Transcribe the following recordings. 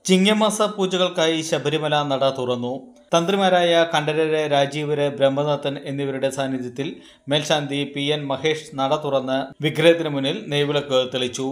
ചിങ്ങമാസ പൂജകൾക്കായി ശബരിമല നട തുറന്നു. തന്ത്രിമാരായ കണ്ഠരര്, രാജീവര്, ബ്രഹ്മദത്തൻ എന്നിവരുടെ സാന്നിധ്യത്തിൽ മേൽശാന്തി PN മഹേഷ് നട തുറന്ന് വിഗ്രഹത്തിന് മുന്നിൽ നെയ്വിളക്ക് തെളിച്ചു.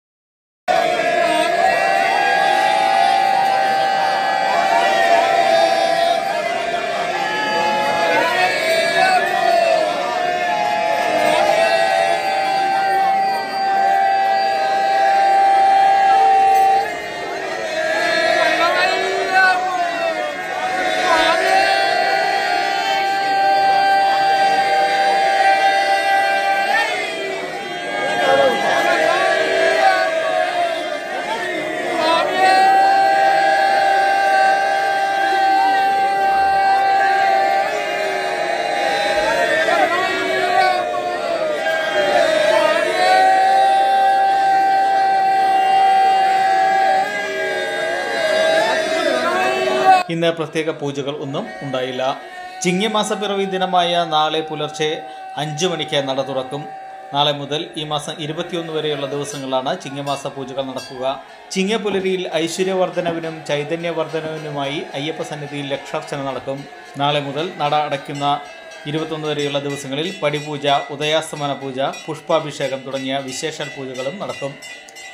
ഇന്ന് പ്രത്യേക പൂജകൾ ഒന്നും ഉണ്ടായില്ല. ചിങ്ങമാസ പിറവി ദിനമായ നാളെ പുലർച്ചെ 5 മണിക്ക് നട തുറക്കും. നാളെ മുതൽ ഈ മാസം 21 വരെയുള്ള ദിവസങ്ങളാണ് ചിങ്ങമാസ പൂജകൾ നടക്കുക. ചിങ്ങപ്പുലരിയിൽ ഐശ്വര്യവർദ്ധനവിനും ചൈതന്യവർദ്ധനവിനുമായി അയ്യപ്പ സന്നിധിയിൽ ലക്ഷാർച്ചന നടക്കും. നാളെ മുതൽ നട അടയ്ക്കുന്ന 21 വരെയുള്ള ദിവസങ്ങളിൽ പടിപൂജ, ഉദയാസ്തമന പൂജ, പുഷ്പാഭിഷേകം തുടങ്ങിയ വിശേഷ പൂജകളും നടക്കും.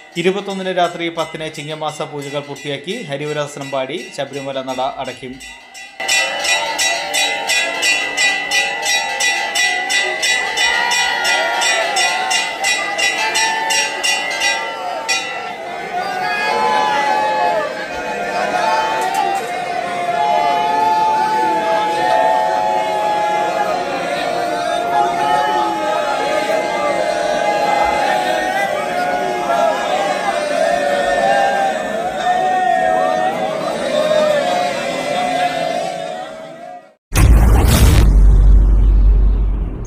21 രാത്രി 10 ചിങ്ങമാസ പൂജകൾ പൂർത്തിയാക്കി ഹരിവരാസനം പാടി ശബരിമല നട അടയ്ക്കും.